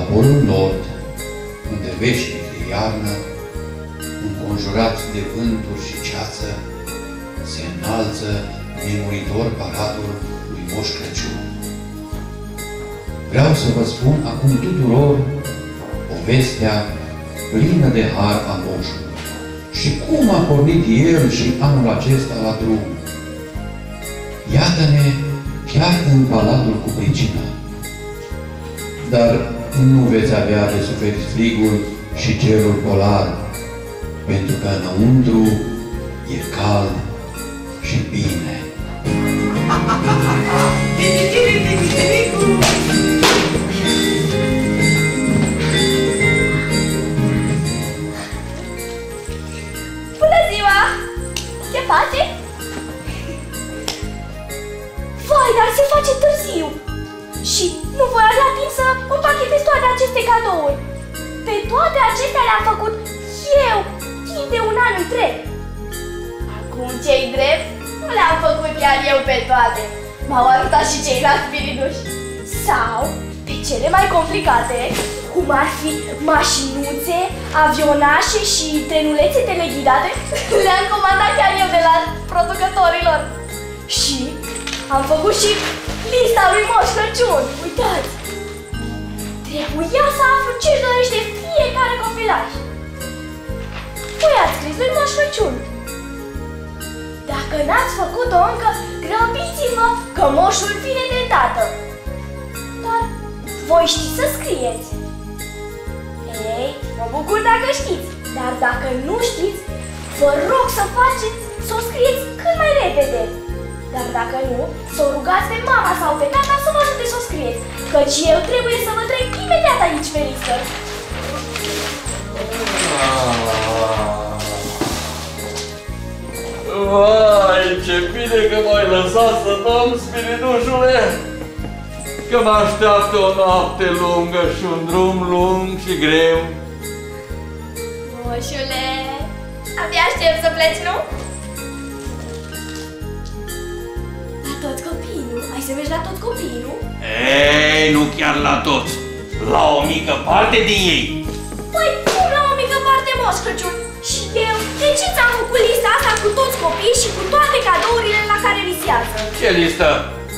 Polul Nord, unde veșnic de iarnă, înconjurat de vânturi și ceață, se înalță nemuritor paradul lui Moș Crăciun. Vreau să vă spun acum tuturor povestea plină de har a moșului și cum a pornit el și anul acesta la drum. Iată-ne chiar în palatul cu pricina. Dar nu veți avea de suferit frigul și cerul polar, pentru că înăuntru e cald și bine. Bună ziua! Ce face? Vai, dar se face târziu! Și nu voi avea timp să împachetez toate aceste cadouri. Pe toate acestea le-am făcut eu, timp de un an întreg. Acum, ce-i drept, nu le-am făcut chiar eu pe toate. M-au ajutat și ceilalți spiriduși. Sau, pe cele mai complicate, cum ar fi mașinuțe, avionașe și trenulețe teleghidate, le-am comandat chiar eu de la producătorilor. Și am făcut și lista lui Moș Crăciun. Uitați! Trebuia să aflu ce-și dorește fiecare copilaș. Voi ați scris lui Moș Crăciun. Dacă n-ați făcut-o încă, grăbiți-vă că moșul vine de dată. Dar voi știți să scrieți. Ei, mă bucur dacă știți. Dar dacă nu știți, vă rog să faceți, să o scrieți cât mai repede. Dar dacă nu, să o rugați pe mama sau pe tata să vă ajute să o scrieți, căci eu trebuie să vă trec imediat aici pe listă. Vai, ce bine că m-ai lăsat să dorm, spiridușule! Că mă așteaptă o noapte lungă și un drum lung și greu. Moșule, abia aștept să pleci, nu? La toți copiii, nu? Ai să mergi la toți copiii, nu? Ei, nu chiar la toți, la o mică parte din ei. Păi, cum la o mică parte, Moș Crăciun? Și eu, de ce ți-am făcut lista asta cu toți copiii și cu toate cadourile la care visează? Ce listă?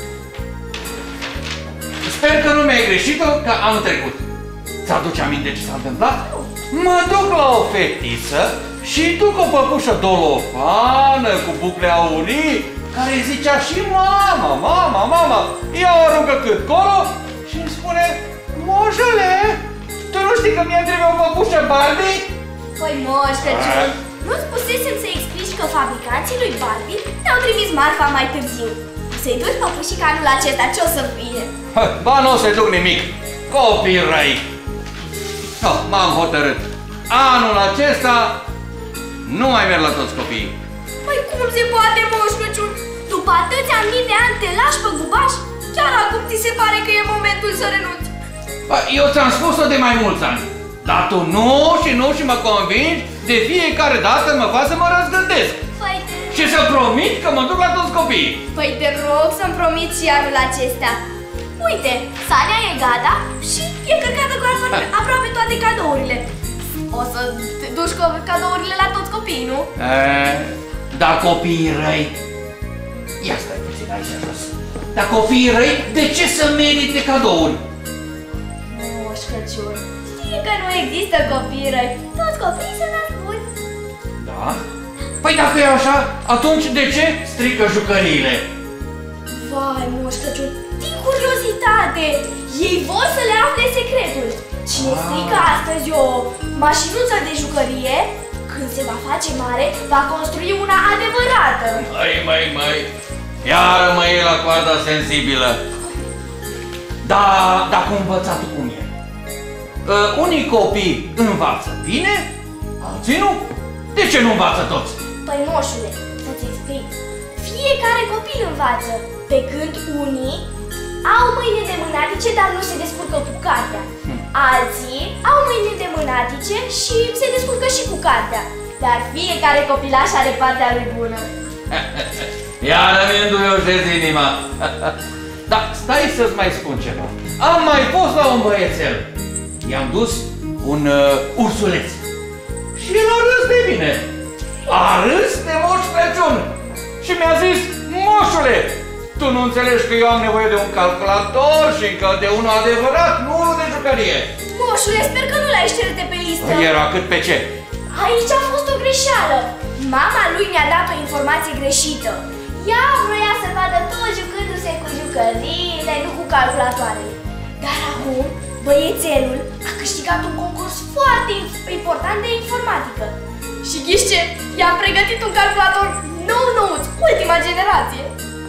Sper că nu mi-ai greșit-o ca anul trecut. Ți-aduce aminte ce s-a întâmplat? Mă duc la o fetiță și duc o păpușă dolofană cu bucle aurii care zicea și mama, mama, mama. Ea o aruncă cât colo și îmi spune: Moșule, tu nu știi că mie trebuie o păpușă Barbie? Păi, Moș Crăciun, nu-ți pusesem să explici că fabricanții lui Barbie ne-au trimis marfa mai târziu. O să-i duci păpușica anul acesta, ce o să fie? Ba, nu o să-i duc nimic. Copii răi. No, m-am hotărât. Anul acesta nu mai merg la toți copiii. Păi cum se poate, Moș Crăciun? După atâția mii de ani te lași pe gubaș? Chiar acum ți se pare că e momentul să renunți? Ba, eu ți-am spus-o de mai mulți ani. Dar tu nu și mă convingi de fiecare dată mă faci să mă răzgândesc. Păi Și să promit că mă duc la toți copiii. Păi te rog să-mi promiți și anul acesta. Uite, Sania e gata și e cărcată cu aproape toate cadourile. O să te duci cu cadourile la toți copiii, nu? Dar copiii răi... Ia stai puțin aici jos. Dar copiii răi, de ce să merite cadouri? Moș Crăciun, știi că nu există copii răi. Toți copiii se nasc buni. Da? Păi dacă e așa, atunci de ce strică jucăriile? Vai, Moș Crăciun, din curiozitate, ei vor să le afle secretul. Cine strică astăzi o mașinuță de jucărie, când se va face mare, va construi una adevărată. Măi, iară mă iei la coarda sensibilă. Dar cu învățatul cum e? Unii copii învață bine, alții nu. De ce nu învață toți? Păi, moșule, să-ți explic. Fiecare copil învață, pe când unii au mâini demânatice, dar nu se descurcă cu cartea. Alții au mâini demânatice și se descurcă și cu cartea. Dar fiecare copilaș are partea lui bună. Iar îmi înduioșez inima. Dar stai să-ți mai spun ceva. Am mai fost la un băiețel. i-am dus un ursuleț. Și el a râs de mine. A râs de Moș Crăciun. Și mi-a zis, moșule, tu nu înțelegi că eu am nevoie de un calculator și că de unul adevărat, nu unul de jucărie. Moșule, sper că nu l-ai șters de pe listă. Era cât pe ce? Aici a fost o greșeală. Mama lui mi-a dat o informație greșită. Ea vroia să vadă tot jucându-se cu jucăriile, nu cu calculatoarele. Dar acum, băiețelul a câștigat un concurs foarte important de informatică. Și ghiși ce? I-am pregătit un calculator nou-nouț, ultima generație.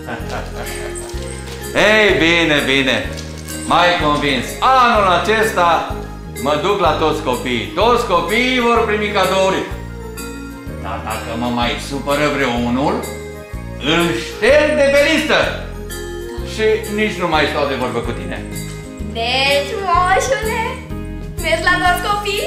Ei, bine, bine. M-ai convins. Anul acesta mă duc la toți copiii. Toți copiii vor primi cadouri. Dar dacă mă mai supără vreunul, îl șterg de pe listă. Și nici nu mai stau de vorbă cu tine. Deci, moșule, mergi la toți copiii?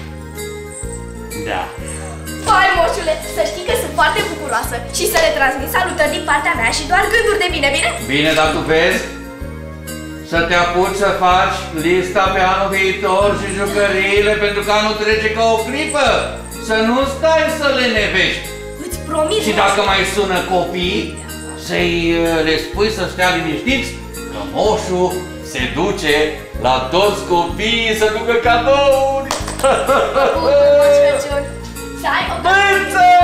Da. Hai, moșule, să știi că sunt foarte bucuroasă și să le transmit salutări din partea mea și doar gânduri de bine, bine? Bine, dar tu vezi să te apuci să faci lista pe anul viitor și jucăriile, pentru că anul trece ca o clipă. Să nu stai să le nevești. Îți promit. Și dacă mai sună copii, să-i le spui să stea liniștiți, că moșul se duce la toți copiii să ducă cadouri. Bun, Moș Crăciun. Să ai o... Bănță!